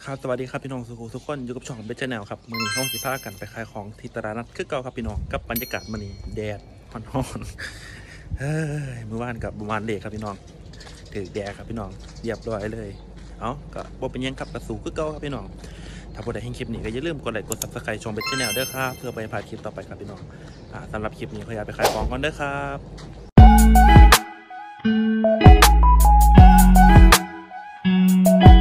ครับสวัสดีครับพี่น้องทุกคนอยู่กับช่องเบสแนลครับมื้อนี้ห้องสิพากันไปขายของที่ตลาดนัดคือเก่าครับพี่น้องกับบรรยากาศมื้อนี้แดดร้อนๆเฮ้ยมื้อวานกับมื้อวานเด็กครับพี่น้องถือแดดครับพี่น้องเรียบร้อยเลยก็บ่เป็นยังครับกระสู่คือเก่าครับพี่น้องถ้าผู้ใดเห็นคลิปนี้ก็อย่าลืมกดไลค์กด Subscribe ช่องเบสแนลเด้อครับเพื่อไปพลาดคลิปต่อไปครับพี่น้องสำหรับคลิปนี้ขออยากไปขายของก่อนเด้อครับ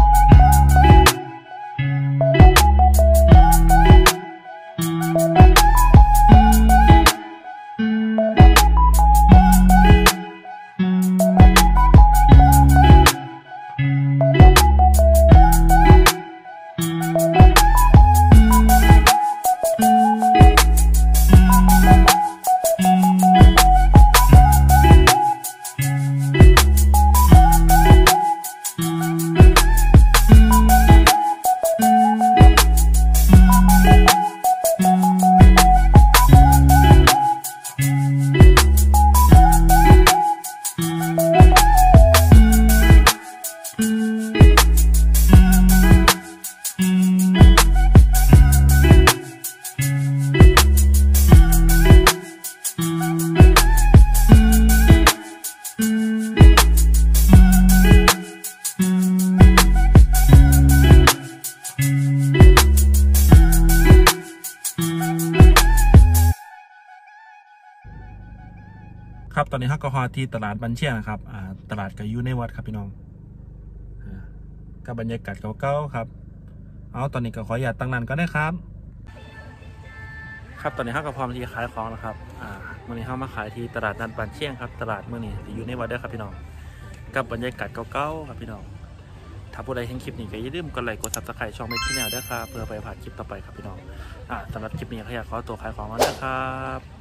ครับตอนนี้ฮักก็ฮอที่ตลาดบันเชียงครับตลาดก็อยู่ในวัดครับพี่น้องกับบรรยากาศเก่าๆครับตอนนี้ก็ขออย่าตั้งนานก็ได้ครับครับตอนนี้ฮักก็พร้อมที่จะขายของแล้วครับมื่อนี้ฮักมาขายที่ตลาดนัดบันเชียงครับตลาดมื่อนี้อยู่ในวัดด้วยครับพี่น้องกับบรรยากาศเก่าๆครับพี่น้องถ้าผู้ใดเห็นคลิปนี้ก็อย่าลืมกดไลค์กด Subscribe ช่องเมทที่แนวด้วยครับเพื่อไปผ่านคลิปต่อไปครับพี่น้องสำหรับคลิปนี้ขออยากขอตัวขายของแล้วนะครับ